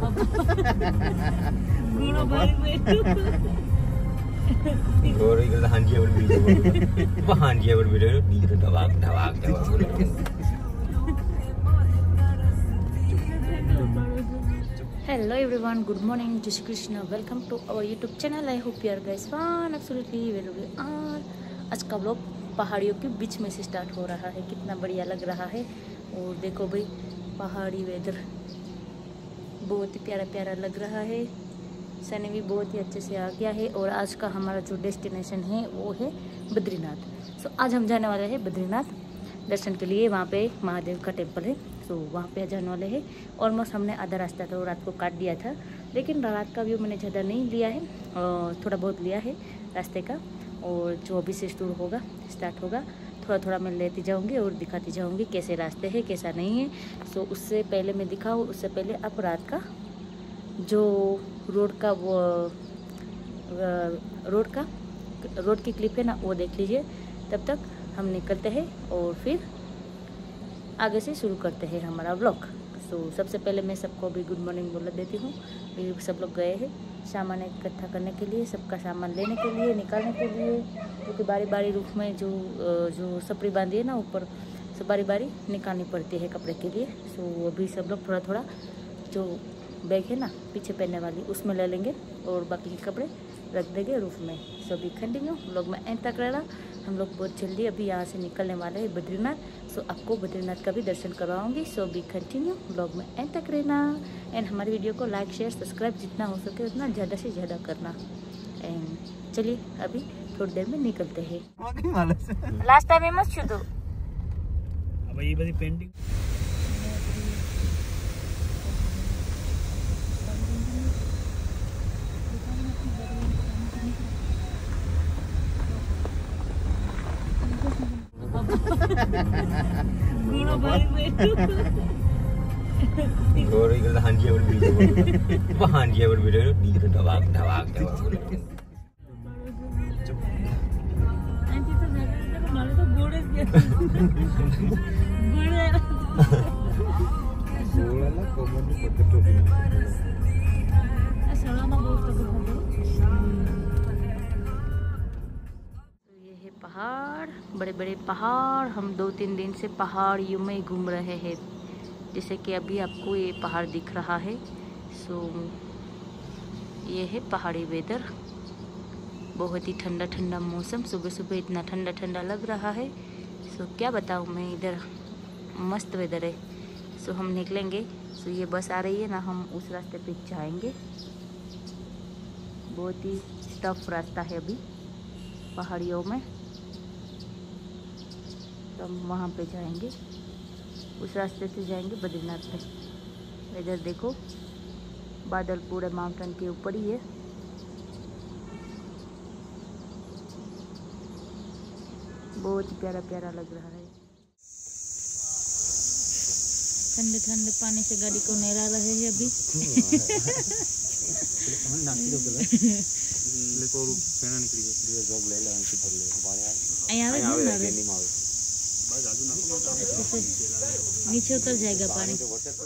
Hello everyone, good morning, जय Shri Krishna. Welcome to our YouTube channel. I hope you are guys fine, absolutely well. आज का vlog पहाड़ियों के बीच में से स्टार्ट हो रहा है। कितना बढ़िया लग रहा है। और देखो भाई, पहाड़ी वेदर बहुत ही प्यारा प्यारा लग रहा है। सनी भी बहुत ही अच्छे से आ गया है। और आज का हमारा जो डेस्टिनेशन है वो है बद्रीनाथ। सो आज हम जाने वाले हैं बद्रीनाथ दर्शन के लिए। वहाँ पे महादेव का टेम्पल है, तो वहाँ पे जाने वाले हैं। ऑलमोस्ट हमने आधा रास्ता तो रात को काट दिया था, लेकिन रात का व्यू मैंने ज़्यादा नहीं लिया है, थोड़ा बहुत लिया है रास्ते का। और जो अभी से शुरू होगा, स्टार्ट होगा, थोड़ा थोड़ा मैं लेती जाऊँगी और दिखाती जाऊँगी कैसे रास्ते है कैसा नहीं है। सो उससे पहले मैं दिखाऊँ, उससे पहले आप रात का जो रोड की क्लिप है ना, वो देख लीजिए। तब तक हम निकलते हैं और फिर आगे से शुरू करते हैं हमारा व्लॉग। सो सबसे पहले मैं सबको भी गुड मॉर्निंग बोल देती हूँ। सब लोग गए हैं सामान इकट्ठा करने के लिए, सबका सामान लेने के लिए, निकालने के लिए, क्योंकि बारी बारी रूफ में जो सपड़ी बांधी है ना ऊपर, सब बारी बारी निकालनी पड़ती है कपड़े के लिए। सो अभी सब लोग थोड़ा थोड़ा जो बैग है ना पीछे पहनने वाली, उसमें ले लेंगे और बाकी के कपड़े रख देंगे रूफ में। सो अभी कंटिन्यू व्लॉग में एंड तक रहना। हम लोग बहुत जल्दी अभी यहाँ से निकलने वाले हैं बद्रीनाथ। सो आपको बद्रीनाथ का भी दर्शन करवाऊंगी। सो अभी कंटिन्यू व्लॉग में एंड तक रहना। एंड हमारी वीडियो को लाइक शेयर सब्सक्राइब जितना हो सके उतना ज़्यादा से ज़्यादा करना। एंड चलिए अभी थोड़ी देर में निकलते हैं। लास्ट टाइम मत छू दो पेंटिंग। पहाड़, बड़े बड़े पहाड़। हम 2-3 दिन से पहाड़ियों में घूम रहे हैं। जैसे कि अभी आपको ये पहाड़ दिख रहा है। सो ये है पहाड़ी वेदर। बहुत ही ठंडा ठंडा मौसम, सुबह सुबह इतना ठंडा ठंडा लग रहा है। सो क्या बताऊँ मैं, इधर मस्त वेदर है। सो हम निकलेंगे। सो ये बस आ रही है ना, हम उस रास्ते पे जाएंगे। बहुत ही टफ रास्ता है अभी पहाड़ियों में, तो हम वहाँ पे जाएंगे, उस रास्ते से जाएंगे बद्रीनाथ पे। इधर देखो, बादल पूरे माउंटेन के ऊपर ही है। बहुत ही प्यारा प्यारा लग रहा है। ठंडे ठंडे पानी से गाड़ी को नहला रहे हैं अभी। नीचे उतर जाएगा पानी।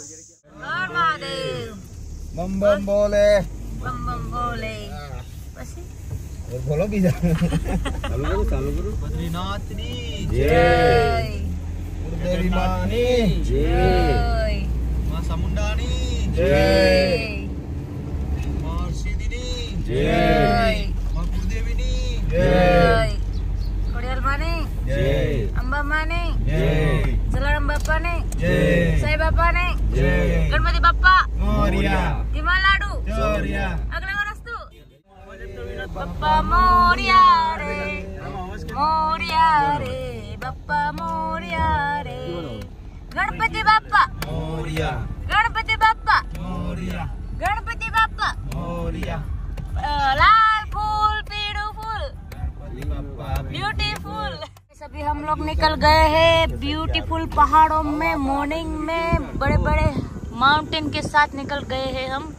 बम बम बोले, बम बम बोले। और बोलो भी चालू करो। बद्रीनाथ की जय, गुरुदेवी मानी जय, मां समुंडानी जय, मां सीदिनी जय, मां गुरुदेवीनी जय, कोड़ियाल माने जय, अंबा माने जय, जलाराम बाप्पा ने जय, साई बाप्पा ने जय, गणपति बाप्पा मोरिया, दिमाग लाडू मोरिया, अगले वरस्तु बाप्पा मोरिया रे, मोरिया रे, बाप्पा मोरिया रे, गणपति बाप्पा मोरिया, गणपति बाप्पा मोरिया, गणपति बाप्पा मोरिया। लाल फूल पीड़ू फूल, गणपति बाप्पा ब्यूटीफुल। सभी हम लोग निकल गए हैं ब्यूटीफुल पहाड़ों में। मॉर्निंग में बड़े बड़े माउंटेन के साथ निकल गए हैं हम।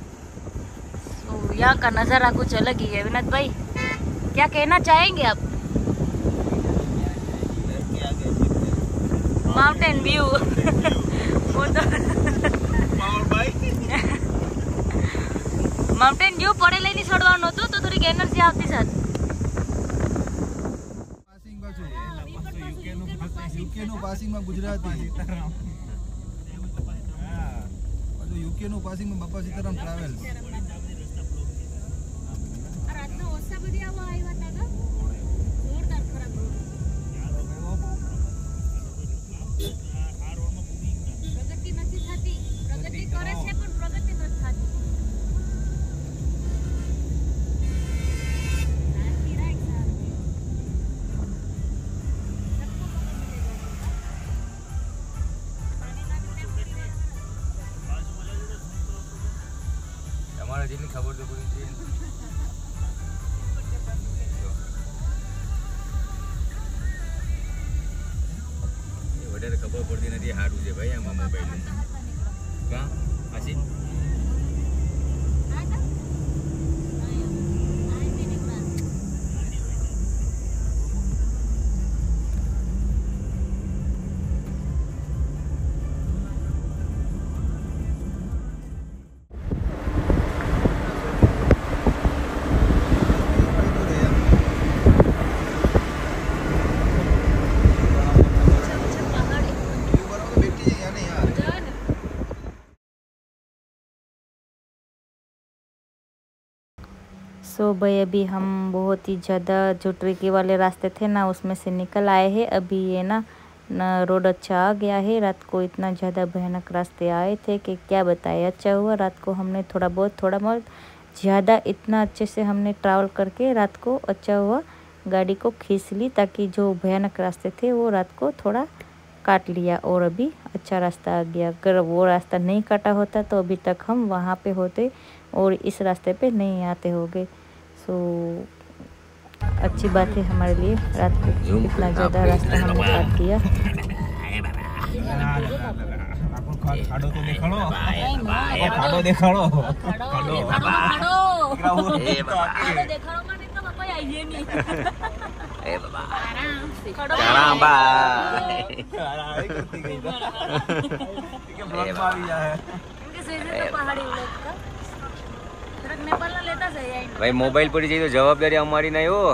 तो यहाँ का नज़ारा कुछ अलग ही है। विनोद भाई, क्या कहना चाहेंगे आप? माउंटेन व्यू वो तो માઉન્ટેન વ્યૂ પડે લઈને ચડવાનું હતું તો થોડીક એનર્જી આવતી સાથ પાસિંગ બાજુ યુકે નું પાસિંગ માં ગુજરાતી પાછું યુકે નું પાસિંગ માં બાપા સીતારામ ટ્રાવેલ્સ રાતના ઓસા બધી આવા આવ્યા હતા તો જોરદાર ખરાબ રોડ પ્રગતિ નથી થતી પ્રગતિ કરે છે પણ પ્રગતિ નથી થતી તમારે જેટલી ખબર તો પડી છે વધારે ખબર પડતી નથી સારું છે ભાઈ આમાં મોબાઈલ કા આશી सो भाई अभी हम बहुत ही ज़्यादा जो ट्रिकी वाले रास्ते थे ना उसमें से निकल आए हैं। अभी ये ना रोड अच्छा आ गया है। रात को इतना ज़्यादा भयानक रास्ते आए थे कि क्या बताए। अच्छा हुआ रात को हमने थोड़ा बहुत ज़्यादा इतना अच्छे से हमने ट्रैवल करके रात को अच्छा हुआ गाड़ी को खींच ली ताकि जो भयानक रास्ते थे वो रात को थोड़ा काट लिया और अभी अच्छा रास्ता आ गया। अगर वो रास्ता नहीं काटा होता तो अभी तक हम वहाँ पे होते और इस रास्ते पे नहीं आते होंगे। सो अच्छी बात है हमारे लिए रात को इतना ज़्यादा रास्ता हमने काट दिया। खाड़ो तो देखाड़ो खाड़ो देखाड़ो भाई मोबाइल पड़ी चाहिए तो जवाबदारी हमारी नहीं हो।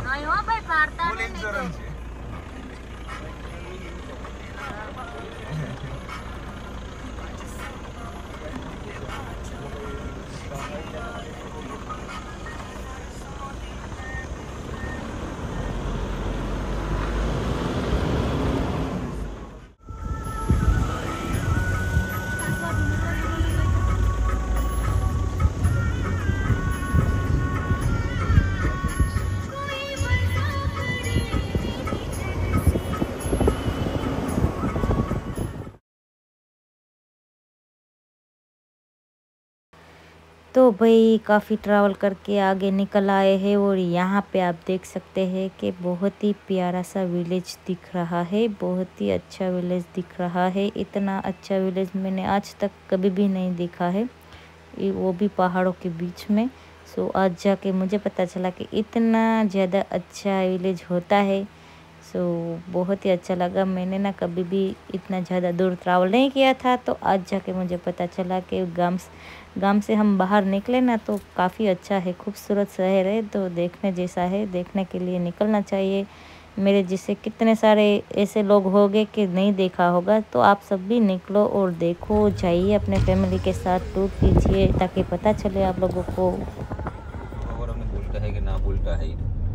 तो भाई काफ़ी ट्रैवल करके आगे निकल आए हैं और यहाँ पे आप देख सकते हैं कि बहुत ही प्यारा सा विलेज दिख रहा है। बहुत ही अच्छा विलेज दिख रहा है। इतना अच्छा विलेज मैंने आज तक कभी भी नहीं देखा है, वो भी पहाड़ों के बीच में। सो आज जाके मुझे पता चला कि इतना ज़्यादा अच्छा विलेज होता है। सो बहुत ही अच्छा लगा। मैंने ना कभी भी इतना ज़्यादा दूर ट्रैवल नहीं किया था, तो आज जाके मुझे पता चला कि गांव से हम बाहर निकले ना तो काफ़ी अच्छा है, खूबसूरत शहर है, तो देखने जैसा है। देखने के लिए निकलना चाहिए। मेरे जैसे कितने सारे ऐसे लोग होंगे कि नहीं देखा होगा, तो आप सब भी निकलो और देखो, जाइए अपने फैमिली के साथ टूर कीजिए ताकि पता चले आप लोगों को। और हमने बोलता है कि ना बोलता है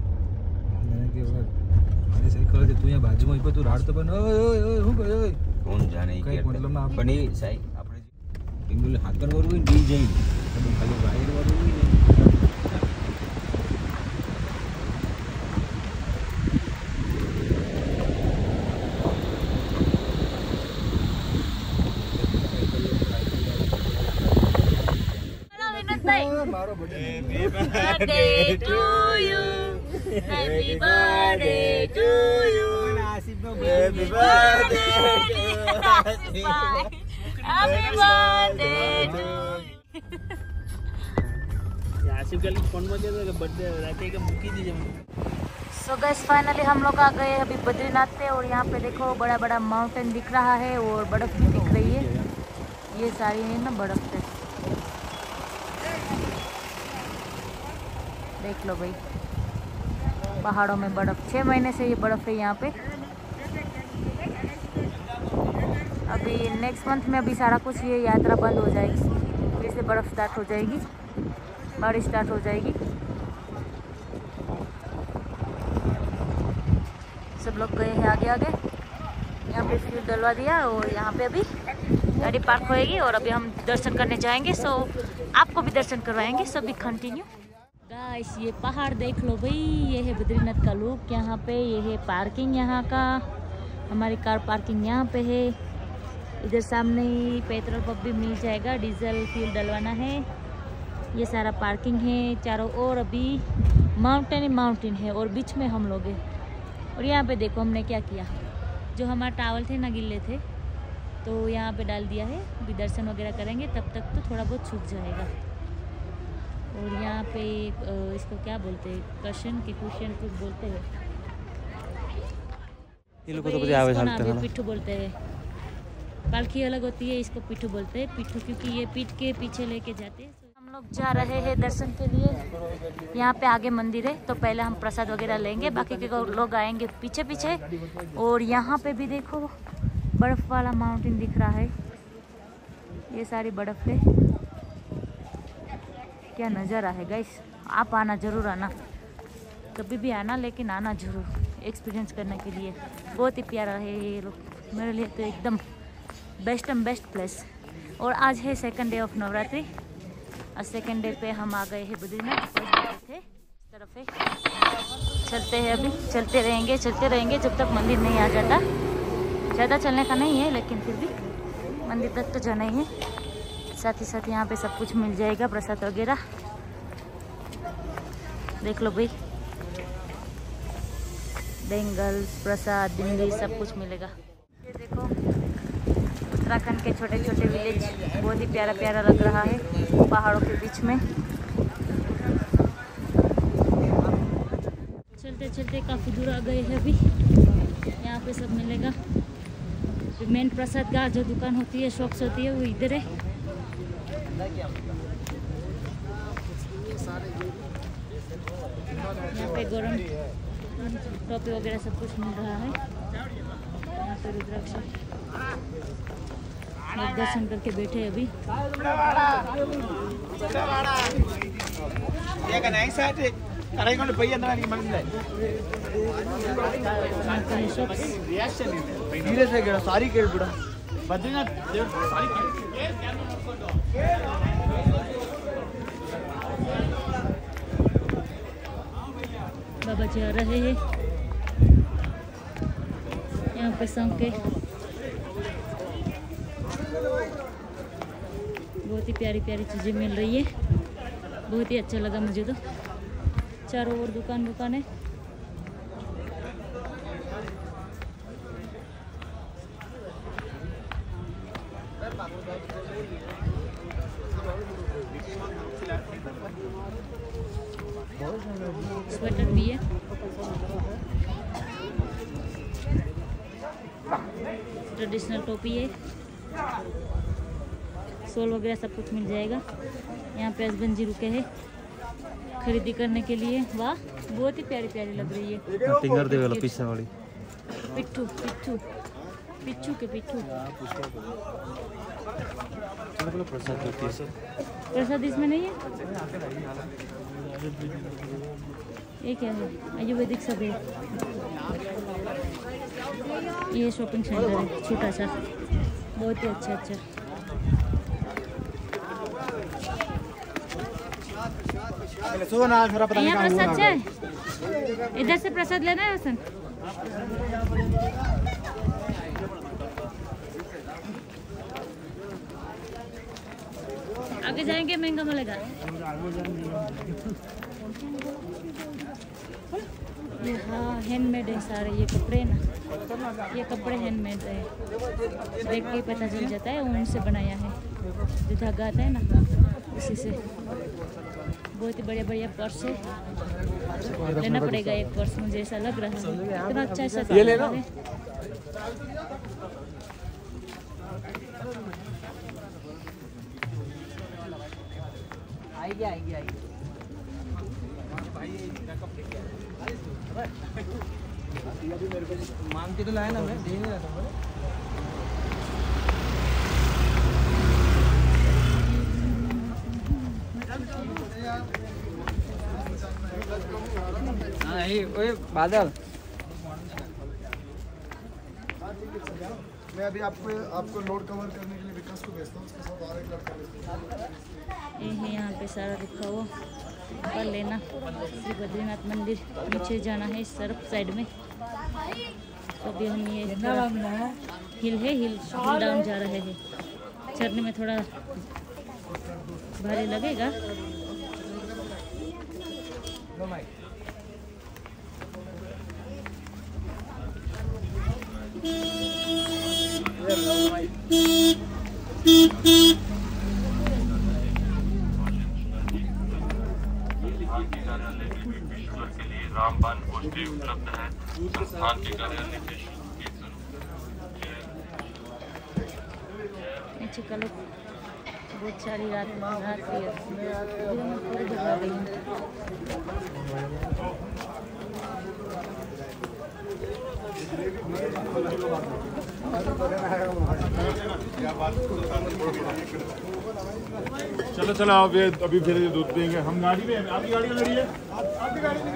तू यहाँ बाजू में तू राड तो बन कौन जाने मतलब बनी साई આપણે બોલે હાકર વાળું હોય ડી જાય ખાલી વાયર વાળું હોય ને મારો birthday to you happy birthday to you Asif નો happy birthday to Asif Happy birthday to Asif के लिए फोन बजे तो बर्थडे रात के बुकी दीजिए। सो गाइस फाइनली हम लोग आ गए अभी बद्रीनाथ पे और यहाँ पे देखो बड़ा बड़ा माउंटेन दिख रहा है और बर्फ भी दिख रही है। ये सारी है ना बर्फ पे। देख लो भाई, पहाड़ों में बर्फ़। 6 महीने से ये बर्फ़ है यहाँ पे। अभी नेक्स्ट मंथ में अभी सारा कुछ ये यात्रा बंद हो जाएगी, फिर से बर्फ़ स्टार्ट हो जाएगी, बारिश स्टार्ट हो जाएगी। सब लोग गए हैं आगे आगे। यहाँ पे फ्यूल डलवा दिया और यहाँ पे अभी गाड़ी पार्क होएगी और अभी हम दर्शन करने जाएंगे। सो आपको भी दर्शन करवाएंगे, सो भी कंटिन्यू। गाइस ये पहाड़ देख लो भाई, ये है बद्रीनाथ का लुक। यहाँ पे ये है पार्किंग यहाँ का, हमारी कार पार्किंग यहाँ पे है। इधर सामने ही पेट्रोल पंप भी मिल जाएगा, डीजल फ्यूल डलवाना है। ये सारा पार्किंग है, चारों ओर अभी माउंटेन ही माउंटेन है और बीच में हम लोग हैं। और यहाँ पे देखो हमने क्या किया, जो हमारा टावल थे ना गिल्ले थे तो यहाँ पे डाल दिया है। अभी दर्शन वगैरह करेंगे, तब तक तो थोड़ा बहुत सूख जाएगा। और यहाँ पे इसको क्या बोलते हैं, क्वेश्चन कुछ बोलते हैं, ये लोग तो मुझे आवे सकते हैं, पिट्ठू बोलते हैं। पालकी अलग होती है, इसको पिट्ठू बोलते हैं। पिट्ठू क्योंकि ये पीठ के पीछे लेके जाते हैं। हम लोग जा रहे हैं दर्शन के लिए। यहाँ पे आगे मंदिर है तो पहले हम प्रसाद वगैरह लेंगे, बाकी के लोग आएंगे पीछे पीछे। और यहाँ पे भी देखो बर्फ वाला माउंटेन दिख रहा है, ये सारी बर्फ है। क्या नज़ारा है गाइस, आप आना जरूर, आना कभी भी आना, लेकिन आना जरूर एक्सपीरियंस करने के लिए। बहुत ही प्यारा है ये लोग, मेरे लिए तो एकदम बेस्ट एंड बेस्ट प्लेस। और आज है सेकंड डे ऑफ नवरात्रि और सेकंड डे पे हम आ गए हैं बद्रीनाथ। फर्स्ट डे थे इस तरफ है, चलते हैं अभी, चलते रहेंगे जब तक मंदिर नहीं आ जाता। ज़्यादा चलने का नहीं है, लेकिन फिर भी मंदिर तक तो जाना ही है। साथ ही साथ यहाँ पे सब कुछ मिल जाएगा, प्रसाद वगैरह देख लो भाई, बेंगल्स, प्रसाद, बिंदी सब कुछ मिलेगा। ये देखो उत्तराखंड के छोटे छोटे विलेज, बहुत ही प्यारा प्यारा लग रहा है पहाड़ों के बीच में। चलते चलते काफ़ी दूर आ गए हैं अभी। यहाँ पे सब मिलेगा। मेन प्रसाद का जो दुकान होती है, शॉप्स होती है, वो इधर है। यहाँ पे गरम टोपी वगैरह सब कुछ मिल रहा है। यहाँ पे रुद्राक्ष दर्शन करके बैठे अभी। ಸಾರಿ ಕೇಳ್ಬಿಡ ಬದ್ರಿನಾಥ್ बाबा जी आ रहे हैं। यहाँ पे संग के बहुत ही प्यारी प्यारी चीज़ें मिल रही है, बहुत ही अच्छा लगा मुझे तो। चारों ओर दुकान है। स्वेटर भी है, ट्रेडिशनल टोपी है, शॉल वगैरह सब कुछ मिल जाएगा। यहाँ पे हस्बैंड जी रुके हैं खरीदी करने के लिए। वाह, बहुत ही प्यारी प्यारी लग रही है। टिंगर दे वाला पीछे वाली पिट्ठू पिट्ठू पिट्ठू के पिट्ठू। प्रसाद इसमें नहीं है, ये क्या है? आयुर्वेदिक सब है। ये शॉपिंग सेंटर है छोटा सा, बहुत ही अच्छा। यहाँ प्रसाद है, इधर से प्रसाद लेना है हसन। आगे जाएंगे महंगा मिलेगा। ये हाँ हैंडमेड है सारे ये कपड़े ना, ये कपड़े हैंडमेड है, देख के पता चल जाता है ऊन से बनाया है, जो धागा आता है ना उसी से। बहुत ही बढ़िया बढ़िया पर्स है, लेना पड़ेगा एक पर्स, मुझे ऐसा लग रहा है। इतना अच्छा सा ये लेना है। मांग के तो लाया ना मैं, दे नहीं रहा था। हाँ ये बादल। मैं अभी आपको लोड कवर करने के लिए विकास को भेजता हूँ, उसके साथ और एक लड़का भेजता हूँ। ये है यहाँ पे सारा लिखा हुआ, कर लेना। श्री बद्रीनाथ मंदिर नीचे जाना है इस तरफ साइड में। तो अभी हम ये हिल डाउन जा रहे हैं। चढ़ने में थोड़ा भारी लगेगा। रामबाण गोष्ठी उपलब्ध है। संस्थान के कार्यालय के नीचे का लोग बहुत सारी रात पूरी घबरा गई हूँ। चलो चलो आप ये अभी फिर दूध देंगे हम। गाड़ी में आपकी गाड़ी में है, आपकी गाड़ी में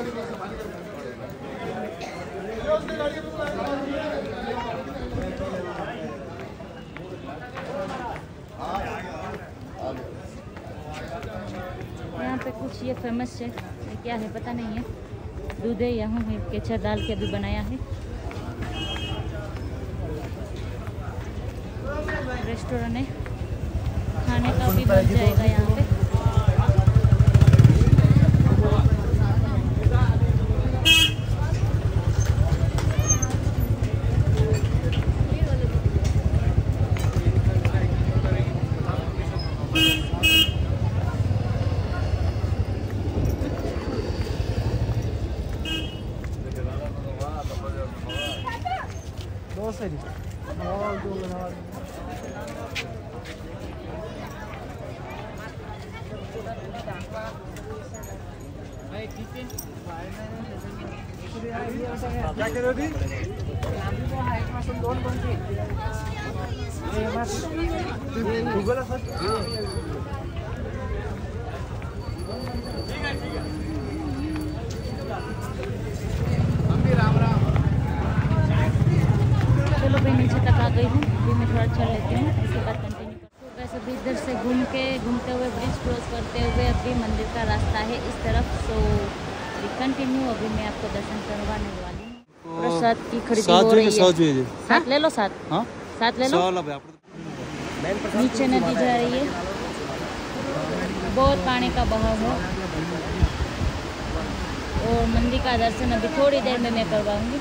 यहाँ पे कुछ ये फेमस है, ये क्या है पता नहीं है। दूध है, यहाँ है केचर डाल के अभी बनाया है। रेस्टोरेंट है, खाने का भी बन जाएगा यहाँ पे। क्या कह रहे थे? गूगल है सर। चलो भाई नीचे तक आ गई हूँ, अभी मैं थोड़ा चल लेती हूँ, उसके बाद कंटिन्यू। वैसे भी इधर से घूमते हुए ब्रिज क्रॉस करते हुए अभी मंदिर का रास्ता है इस तरफ। सो कंटिन्यू अभी मैं आपको दर्शन करवाने वाली हूँ। प्रसाद की खरीदी हो रही है। साथ ले लो, साथ ले लो। नीचे नदी जा रही है, बहुत पानी का बहाव है और मंदिर का दर्शन अभी थोड़ी देर में मैं करवाऊंगी।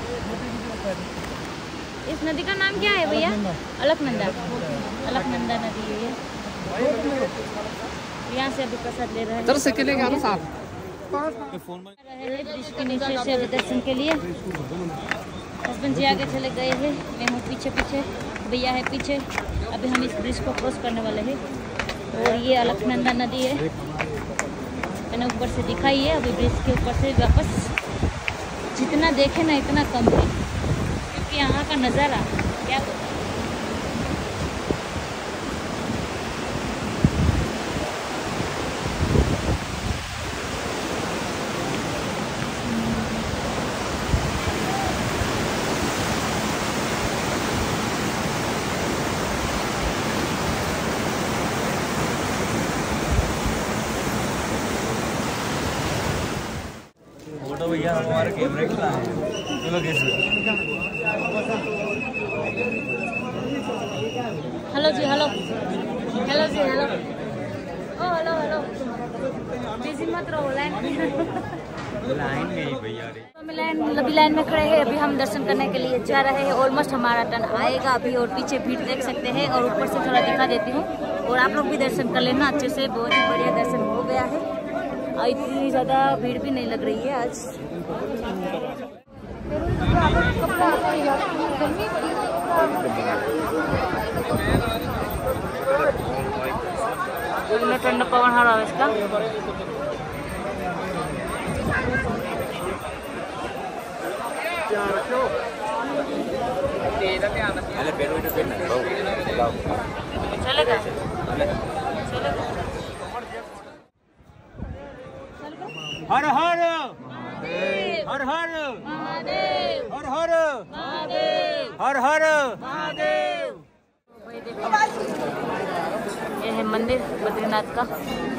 इस नदी का नाम क्या है भैया? अलकनंदा नदी है ये। यहाँ से अभी प्रसाद ले रहे हैं। ब्रिज के नीचे से अभी दर्शन के लिए हस्बैंड जी आगे चले गए हैं, मैं हूँ पीछे, भैया है पीछे। अभी हम इस ब्रिज को क्रॉस करने वाले हैं और ये अलकनंदा नदी है, मैंने ऊपर से दिखाई है। अभी ब्रिज के ऊपर से वापस जितना देखे ना इतना कम है, क्योंकि यहाँ का नज़ारा क्या फोटो भैया हमारे कैमरे की लाए हैं। चलो हेलो जी, हेलो जी, हेलो। ओ हेलो बिजी मत रहो, लाइन में ही भैया अभी लाइन में खड़े हैं। अभी हम दर्शन करने के लिए जा रहे हैं। ऑलमोस्ट हमारा टर्न आएगा अभी और पीछे भीड़ देख सकते हैं और ऊपर से थोड़ा दिखा देती हूँ और आप लोग भी दर्शन कर लेना अच्छे से। बहुत ही बढ़िया दर्शन हो गया है और इतनी ज़्यादा भीड़ भी नहीं लग रही है आज। ठंडा पवन आ रहा है इसका। चलेगा हर हर महादेव हर हर महादेव हर हर महादेव हर हर महादेव। ये है मंदिर बद्रीनाथ का।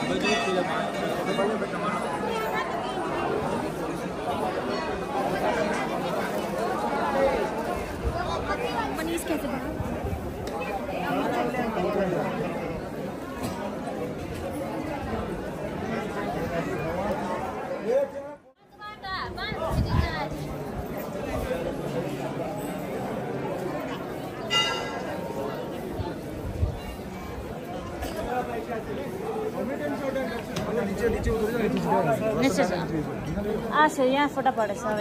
यहाँ फोटा पड़ेछ હવે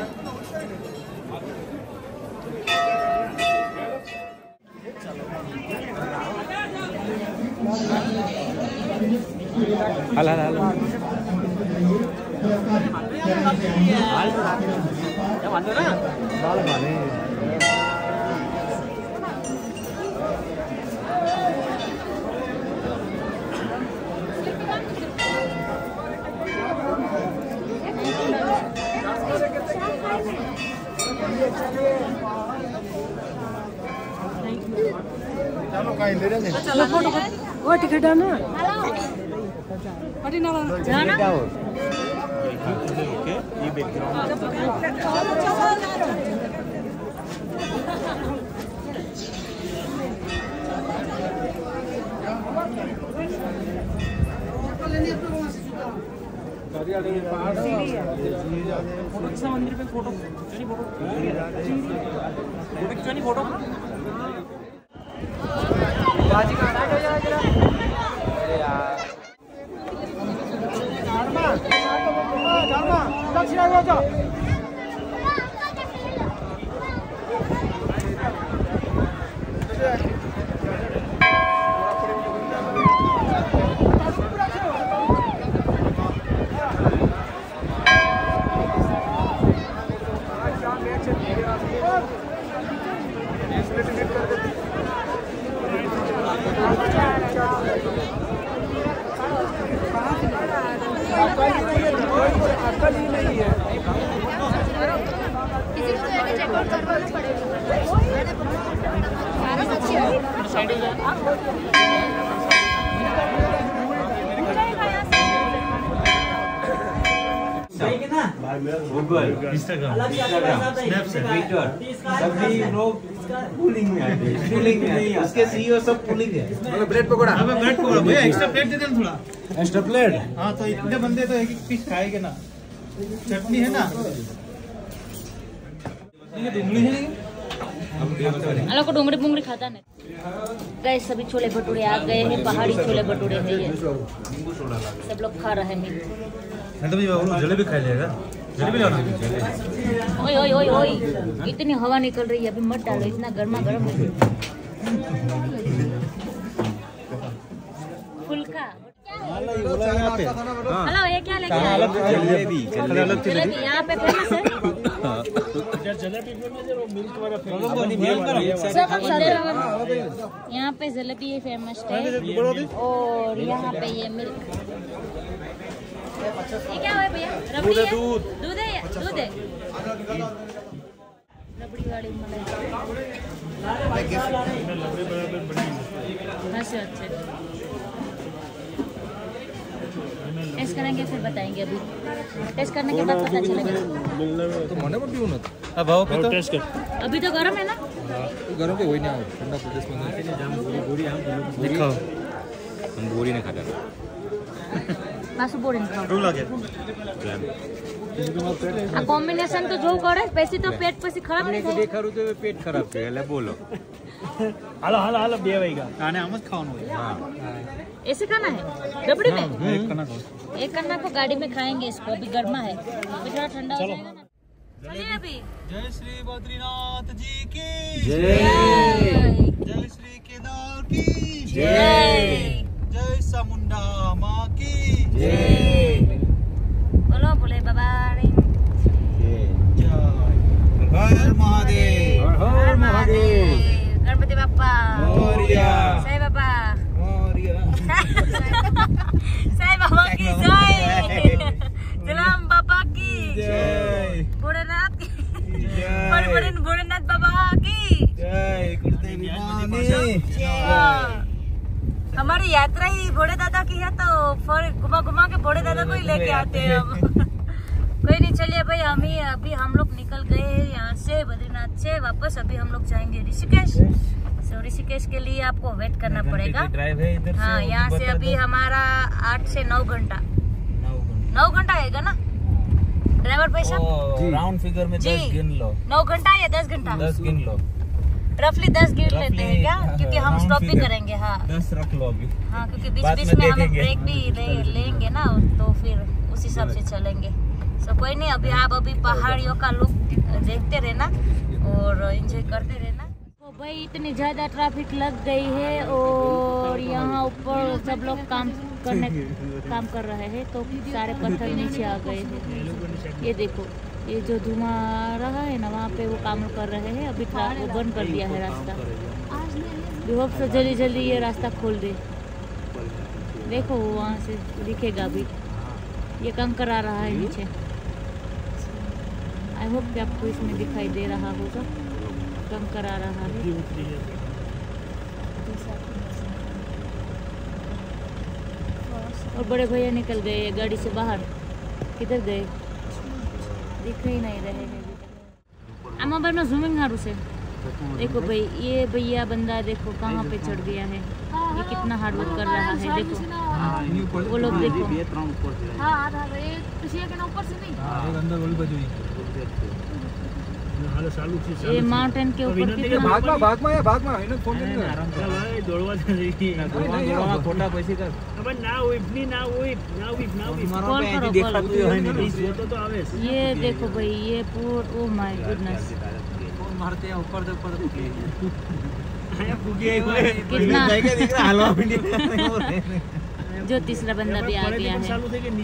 हाल हाल हाल वो टिकट है ना जाना मंदिर पे photo photo Google, Instagram, Snapchat, Twitter, सभी लोग पुलिंग में आते हैं। पुलिंग में उसके सीईओ सब पुलिंग है। ब्रेड पकौड़ा, हमें ब्रेड पकौड़ा भैया एक्स्ट्रा प्लेट दे देना थोड़ा। Extra plate? हाँ तो इतने बंदे तो एक एक पीस खाएंगे ना। चटनी है ना? ये डुंगली है नहीं? अलग को डोंगरी पुंगरी खाता नहीं। गए सभी छोले भटूरे आ गए हैं, पहाड़ी छोले भटूरे हैं ये। सब लोग खा रहे हैं। तो जलेबी खा लेगा। जलेबी लाना। ओए ओए ओए ओए, इतनी हवा निकल रही है, अभी मत डालो, इतना गर्मा गर्म है। फुल्का। हेलो, ये क्या लेके आए? जलेबी। जलेबी यहाँ पे फेमस है। यहाँ पे जलेबी फेमस है और यहाँ पे ये मिल्क। ये क्या है भैया? रबड़ी है? दूध है? दूध है? रबड़ी वाली मलाई। अच्छा अच्छा, टेस्ट करेंगे फिर बताएंगे। अभी टेस्ट करने के बाद पता चलेगा। तो मने पर पियो ना। अब आओ तो टेस्ट कर। अभी तो गरम है ना? गरम के वही ना हो, ठंडा प्रदेश में बोरी हम दिखाओ। हम बोरी नहीं खाता। मासु बोरी नहीं खाओ। टू लगे। आ कॉम्बिनेशन तो जो करे पैसे तो पेट पैसे खराब नहीं થાય। देखा रु तो पेट खराब છે એટલે बोलो। हालो हालो हालो બે વાગ્યા આને આમ જ ખાવાનું હોય। हां ऐसे खाना है रबड़ी में? एक खाना खाओ। एक करना को गाड़ी में खाएंगे इसको, अभी गर्मा है, अभी थोड़ा ठंडा हो जाएगा ना। चलिए अभी। जय श्री बद्रीनाथ जी की जय। जय श्री केदार की जय। जय चामुंडा माँ की जय। बोलो बोले बाबा रे। जय। हर महादेव। हर महादेव। गणपति बाप्पा मोरया। साईं बाबा मोरया। साईं बाबा की जय। जलाम बाबा की जय। भोलेनाथ की जय। भोलेनाथ बाबा की जय। कुर्ते विमानी। हमारी यात्रा ही भोले दादा की है, तो घुमा घुमा के भोले दादा को ही लेके आते हैं हम। कोई नहीं, चलिए भाई, अभी हम लोग निकल गए हैं यहाँ से, बद्रीनाथ से वापस। अभी हम लोग जाएंगे ऋषिकेश। तो ऋषिकेश के लिए आपको वेट करना पड़ेगा। ड्राइव है इधर से। हाँ, यहाँ से अभी हमारा 8 से 9 घंटा 9 घंटा आएगा ना ड्राइवर पैसा? राउंड फिगर में 10 गिन लो। 9 घंटा या 10 घंटा? 10 गिन लो। रफली 10 गिन लेते हैं क्या? क्योंकि हम स्टॉप भी करेंगे। हाँ 10 रख लो अभी। हाँ, क्योंकि बीच बाद बीच में में हमें देखेंगे। ब्रेक भी लेंगे ना, तो फिर उस हिसाब से चलेंगे। तो कोई नहीं, अभी पहाड़ियों का लुक देखते रहना और एंजॉय करते रहना। तो भाई इतनी ज़्यादा ट्रैफिक लग गई है और यहाँ ऊपर सब लोग काम कर रहे हैं, तो सारे पत्थर नीचे आ गए हैं। ये देखो, ये जो धुआं आ रहा है ना, वहाँ पे वो काम कर रहे हैं। अभी वो बंद कर दिया है रास्ता। होप से जल्दी जल्दी ये रास्ता खोल दे। देखो वहाँ से दिखेगा अभी, ये कंकर आ रहा है नीचे। आई होप कि आपको इसमें दिखाई दे रहा होगा, कंकर आ रहा है। और बड़े भैया निकल गए गाड़ी से बाहर। किधर गए? दिख ही नहीं रहे हैं। आमा बार में जूमिंग हारू से देखो भाई, ये भैया बंदा देखो कहाँ पे चढ़ गया है। ये कितना हार्ड वर्क कर रहा है, देखो वो लोग देखो। ये माउंटेन के ऊपर कितना खोटा पैसे कर। ये देखो भाई, ये पूरा ओ माय गुडनेस, मारते हैं ऊपर से ऊपर जो तीसरा बंदा भी आ गया है।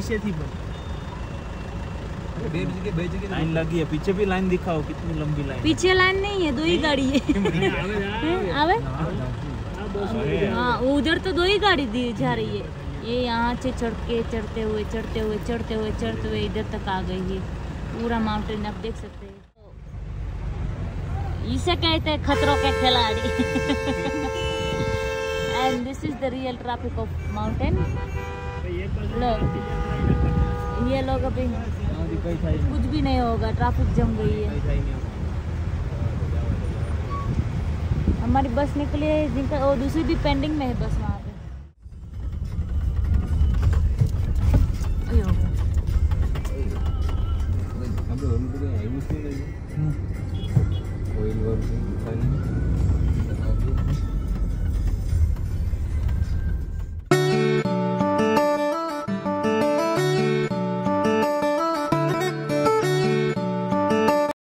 लाइन लगी है, पीछे भी लाइन दिखाओ, कितनी लंबी लाइन। पीछे लाइन नहीं है, 2 ही गाड़ी है। आवे हाँ, उधर तो 2 ही गाड़ी दी जा रही है। ये यहाँ से चढ़ते हुए इधर तक आ गई है। पूरा माउंटेन आप देख सकते हैं। इसे कहते हैं Khatron Ke Khiladi. And this is the real traffic of mountain. ये लोग अभी कुछ भी नहीं होगा, ट्रैफिक जम गई है। हमारी बस निकली है, जिनका और दूसरी भी पेंडिंग में है बस वहाँ पे। Oil work